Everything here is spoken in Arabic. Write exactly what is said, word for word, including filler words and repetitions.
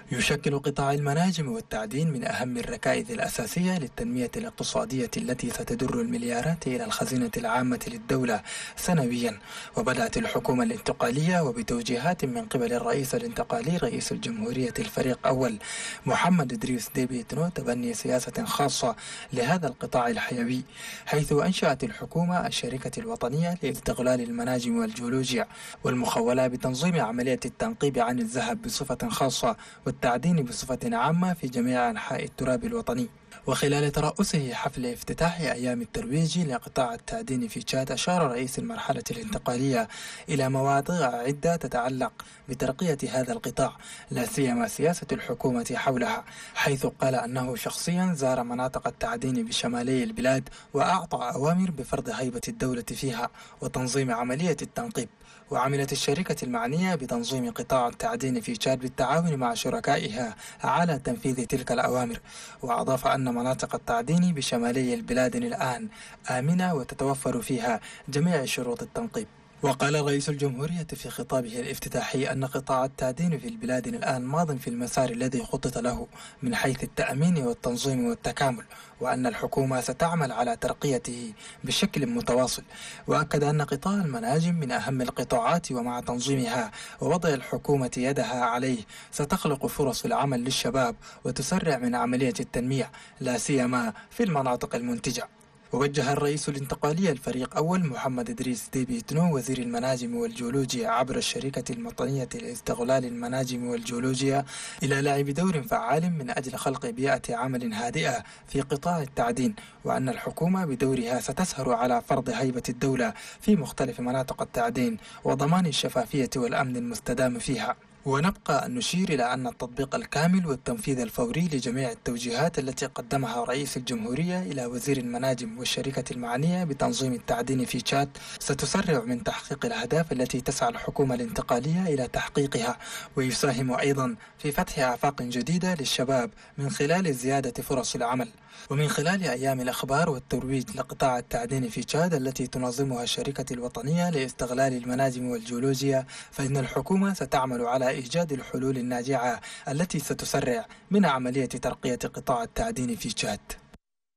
يشكل قطاع المناجم والتعدين من أهم الركائز الأساسية للتنمية الاقتصادية التي ستدر المليارات إلى الخزينة العامة للدولة سنويا. وبدأت الحكومة الانتقالية وبتوجيهات من قبل الرئيس الانتقالي رئيس الجمهورية الفريق أول محمد إدريس ديبي إتنو تبني سياسة خاصة لهذا القطاع الحيوي، حيث أنشأت الحكومة الشركة الوطنية لاستغلال المناجم والجيولوجيا والمخولة بتنظيم عملية التنقيب عن الذهب بصفة خاصة والتعدين بصفة عامة في جميع أنحاء التراب الوطني. وخلال ترأسه حفل افتتاح أيام الترويج لقطاع التعدين في تشاد، أشار رئيس المرحلة الانتقالية إلى مواضيع عدة تتعلق بترقية هذا القطاع، لا سيما سياسة الحكومة حولها، حيث قال أنه شخصيا زار مناطق التعدين بشمالي البلاد وأعطى أوامر بفرض هيبة الدولة فيها وتنظيم عملية التنقيب. وعملت الشركة المعنية بتنظيم قطاع التعدين في تشاد بالتعاون مع شركائها على تنفيذ تلك الأوامر. وأضاف أن مناطق التعدين بشمالي البلاد الآن آمنة وتتوفر فيها جميع شروط التنقيب. وقال رئيس الجمهورية في خطابه الافتتاحي أن قطاع التعدين في البلاد الآن ماض في المسار الذي خطط له من حيث التأمين والتنظيم والتكامل، وأن الحكومة ستعمل على ترقيته بشكل متواصل. وأكد أن قطاع المناجم من أهم القطاعات، ومع تنظيمها ووضع الحكومة يدها عليه ستخلق فرص العمل للشباب وتسرع من عملية التنمية، لا سيما في المناطق المنتجة. ووجه الرئيس الانتقالي الفريق أول محمد إدريس ديبي إتنو وزير المناجم والجيولوجيا عبر الشركة الوطنية لاستغلال المناجم والجيولوجيا إلى لعب دور فعال من أجل خلق بيئة عمل هادئة في قطاع التعدين، وأن الحكومة بدورها ستسهر على فرض هيبة الدولة في مختلف مناطق التعدين وضمان الشفافية والأمن المستدام فيها. ونبقى أن نشير إلى أن التطبيق الكامل والتنفيذ الفوري لجميع التوجيهات التي قدمها رئيس الجمهورية إلى وزير المناجم والشركة المعنية بتنظيم التعدين في تشاد ستسرع من تحقيق الأهداف التي تسعى الحكومة الانتقالية إلى تحقيقها، ويساهم أيضا في فتح آفاق جديدة للشباب من خلال زيادة فرص العمل. ومن خلال أيام الأخبار والترويج لقطاع التعدين في تشاد التي تنظمها الشركة الوطنية لاستغلال المناجم والجيولوجيا، فإن الحكومة ستعمل على إيجاد الحلول الناجعة التي ستسرع من عملية ترقية قطاع التعدين في تشاد.